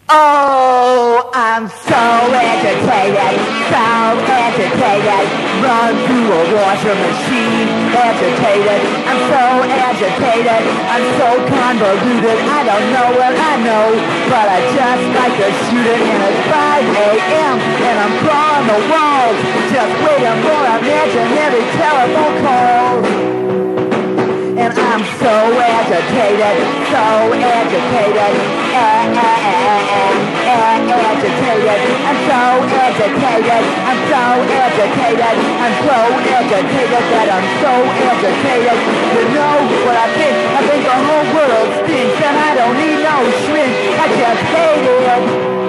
Oh, I'm so agitated, run through a washing machine, agitated, I'm so agitated, I'm so convoluted, I don't know what I know, but I just like to shoot it, and it's 5 a.m., and I'm crawling the walls, just waiting for imaginary telephone calls. And I'm so agitated, agitated, agitated. I'm so agitated, I'm so agitated, I'm so agitated that I'm so agitated. You know what I think? I think the whole world stinks, and I don't need no shrink. I just hate it.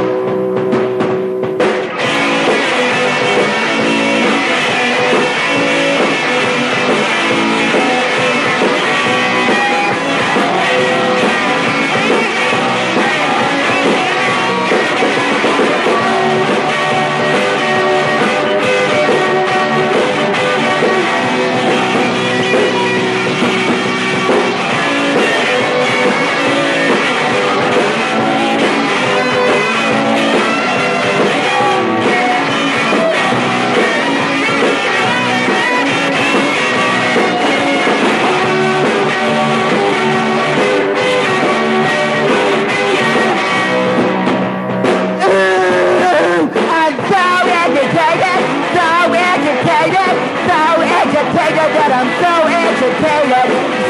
That I'm so agitated,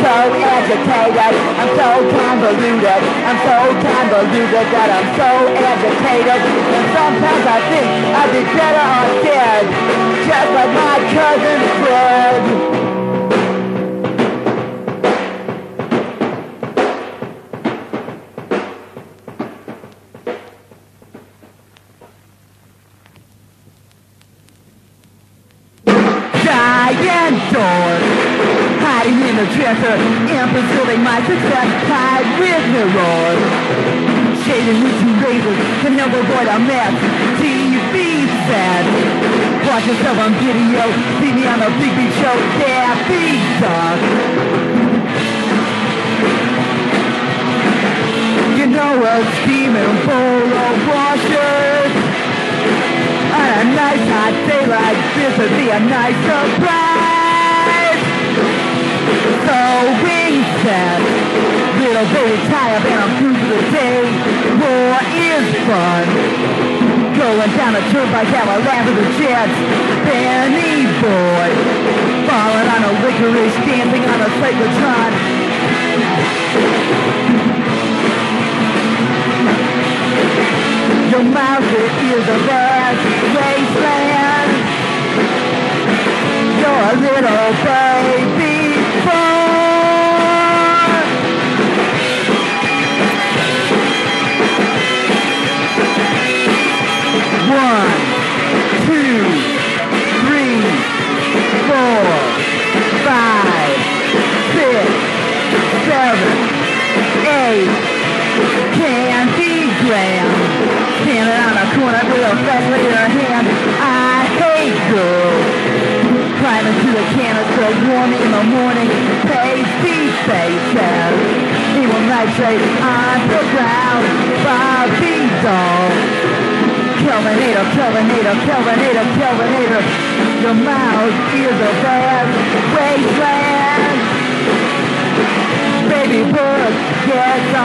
I'm so convoluted, I'm so convoluted that I'm so agitated, and sometimes I think I'd be better off dead, just like my cousin Fred. Giant doors, hiding in the dresser, and pursuing my success, hide with mirrors. Shading with two razors to never avoid a mess. TV set. Watch yourself on video, see me on the Big Beat Show, yeah, big dog. You know a steaming bowl of washers. On a nice hot day like this would be a nice surprise. So wing set, little baby tie up and I'm through for the day. War is fun. Going down the turnpike, have a laugh at the jets. Benny boy, falling on a licorice, dancing on a cyclotron. Your mouth is a vast wasteland. You're a little baby boy. One, two, three, four, five, six, seven, eight. Candy Graham. Standing on a corner with a flashlight in her hand. I hate girls. Climbing to the canister, warm in the morning. Pasty faces. Evil nitrate on the ground. Barbie doll. Kelvinator, Kelvinator, Kelvinator, Kelvinator. Your mouth is a vast wasteland. Baby bird gets